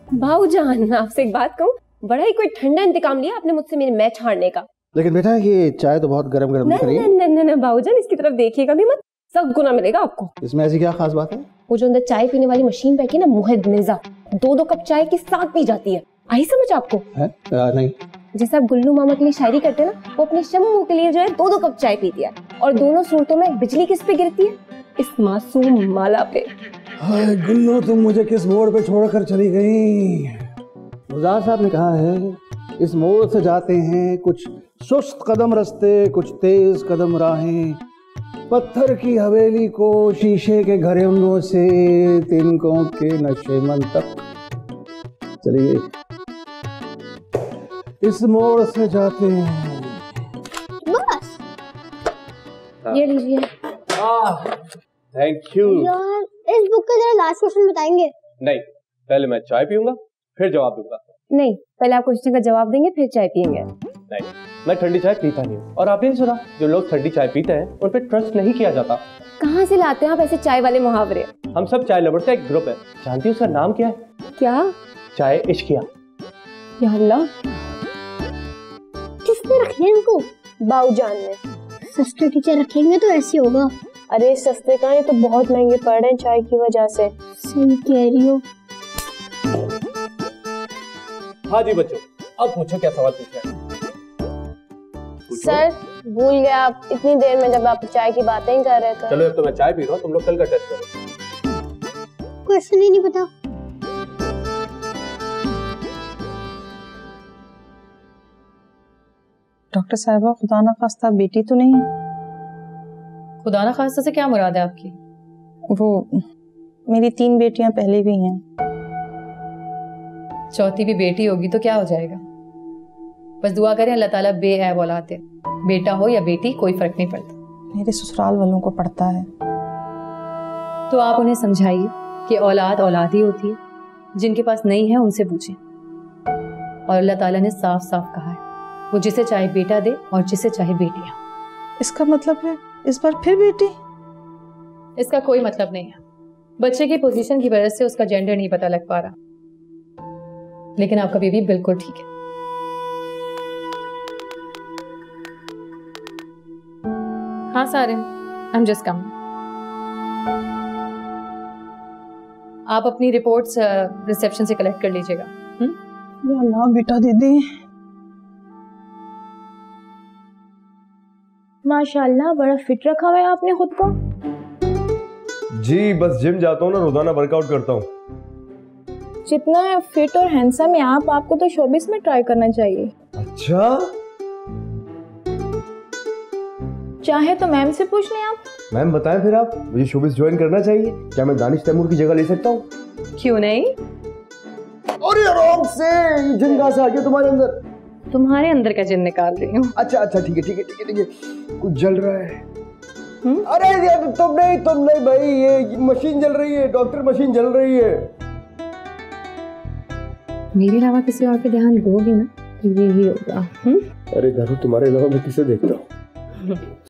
भाऊजान, आपसे एक बात कहूँ, बड़ा ही कोई ठंडा इंतकाम लिया आपने मुझसे मेरे मैच हारने का। लेकिन बेटा ये चाय तो बहुत गरम गरम दिख रही है। नहीं भाऊजान, इसकी तरफ देखिएगा भी मत, सब गुना मिलेगा आपको। इसमें ऐसी क्या खास बात है? वो जो अंदर चाय पीने वाली मशीन बैठी है ना, मुहिद मिर्जा, 2-2 कप चाय के साथ पी जाती है। आई समझ आपको? नहीं। जैसे आप गुल्लू मामा के लिए शायरी करते हैं ना, वो अपने शम्मू के लिए जो है 2-2 कप चाय पीती है। और दोनों सूरतों में बिजली किस पे गिरती है? इस मासूम माला पे। हाय गुल्लू, तुम मुझे किस मोड़ पे छोड़कर चली गई? गुलजार साहब ने कहा है इस मोड़ से जाते हैं कुछ सुस्त कदम रास्ते, कुछ तेज कदम राहें, पत्थर की हवेली को शीशे के घरेंगों से तिनकों के नशेमन तक। चलिए इस मोड़ से जाते हैं। बस ये लीजिए। Thank you. यार इस बुक का जरा लास्ट क्वेश्चन बताएंगे? नहीं, पहले मैं चाय पीऊंगा फिर जवाब दूंगा। नहीं, पहले आप क्वेश्चन का जवाब देंगे फिर चाय पियेंगे। नहीं, मैं ठंडी चाय पीता नहीं हूँ। और आपने नहीं सुना, जो लोग ठंडी चाय पीते हैं उन पर ट्रस्ट नहीं किया जाता। कहाँ से लाते हैं आप ऐसे चाय वाले मुहावरे? हम सब चाय लवर्स का एक ग्रुप है। जानती हो उसका नाम क्या है? क्या? चाय इश्किया। या अल्लाह, किसने रखे हैं इनको? बाऊजान ने। सस्ते टीचर रखेंगे तो ऐसे होगा। अरे सस्ते कहाँ, ये तो बहुत महंगे पड़ रहे हैं चाय की वजह से। सही कह रही हो। हाँ जी बच्चों, अब पूछो क्या सवाल पूछ रहे हैं। सर भूल गए आप इतनी देर में जब आप चाय की बातें ही कर रहे थे। चलो अब तो मैं चाय पी रहा हूँ, तुम लोग कल का टेस्ट करो। क्वेश्चन ही नहीं पता। डॉक्टर साहिबा, खुदा ना खास्ता बेटी तो नहीं? खुदा ना खास्ता से क्या मुराद है आपकी? वो मेरी 3 बेटियां पहले भी हैं। चौथी भी बेटी होगी तो क्या हो जाएगा? बस दुआ करें अल्लाह ताला बेऐब औलाद दे। बेटा हो या बेटी कोई फर्क नहीं पड़ता। मेरे ससुराल वालों को पड़ता है। तो आप उन्हें समझाइए कि औलाद औलाद ही होती है, जिनके पास नहीं है उनसे पूछें। और अल्लाह ताला ने साफ साफ कहा है, वो जिसे चाहे बेटा दे और जिसे चाहे बेटियां। इसका मतलब है इस बार फिर बेटी? इसका कोई मतलब नहीं है। बच्चे की पोजीशन की वजह से उसका जेंडर नहीं पता लग पा रहा, लेकिन आपका बेबी बिल्कुल ठीक है। हाँ Sarim, I am just coming. आप अपनी रिपोर्ट्स रिसेप्शन से कलेक्ट कर लीजिएगा। या अल्लाह, बेटा दे दे। माशाल्लाह, बड़ा फिट रखा हुआ है आपने खुद को। जी बस जिम जाता हूँ ना, रोजाना वर्कआउट करता हूँ। जितना फिट और हैंडसम है आप, आपको तो शोबिस में ट्राई करना चाहिए। अच्छा, चाहे तो मैम से पूछ लें आप। मैम बताएं फिर आप, मुझे शोबिस ज्वाइन करना चाहिए, क्या मैं दानिश तैमूर की जगह ले सकता हूँ? क्यों नहीं? अरे आराम से, जिन कहाँ से आ गया तुम्हारे अंदर? तुम्हारे अंदर का जिन निकाल रही हूँ। अच्छा ठीक है, कुछ जल रहा है। अरे यार तुम नहीं भाई, ये मशीन जल रही है, डॉक्टर मशीन जल रही है। मेरे अलावा किसी और पे ध्यान दोगे ना तो यही होगा। अरे दारू, तुम्हारे अलावा मैं किसे देखता हूँ?